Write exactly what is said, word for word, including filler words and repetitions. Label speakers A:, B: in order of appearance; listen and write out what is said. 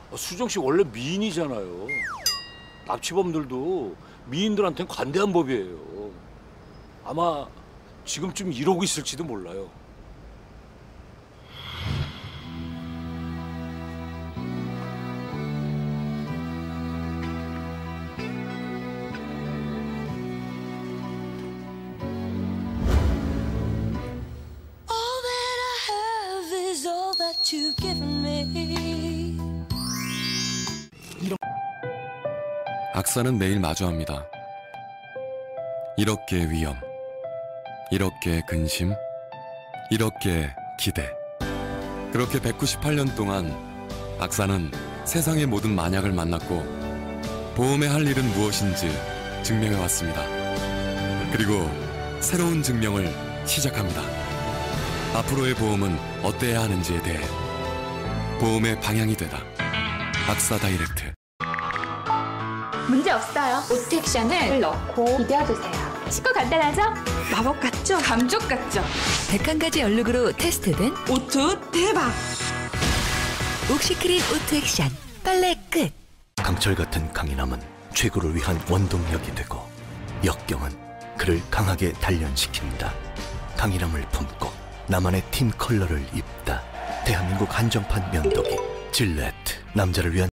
A: 수정 씨 원래 미인이잖아요. 납치범들도 미인들한테는 관대한 법이에요. 아마 지금쯤 이러고 있을지도 몰라요.
B: You've given me.
C: 악사는 매일 마주합니다. 이렇게 위험, 이렇게 근심, 이렇게 기대. 그렇게 백구십팔 년 동안 악사는 세상의 모든 만약을 만났고 보험에 할 일은 무엇인지 증명해왔습니다. 그리고 새로운 증명을 시작합니다. 앞으로의 보험은 어때야 하는지에 대해 보험의 방향이 되다. 악사 다이렉트.
D: 문제 없어요. 오트 액션을 넣고 비벼주세요. 쉽고 간단하죠? 마법 같죠? 감쪽 같죠?
E: 백한 가지 얼룩으로 테스트된
D: 오트 대박!
E: 옥시크린 오트 액션 빨래 끝.
F: 강철 같은 강인함은 최고를 위한 원동력이 되고 역경은 그를 강하게 단련시킨다. 강인함을 품고 나만의 팀 컬러를 입다. 대한민국 한정판 면도기 질레트. 남자를 위한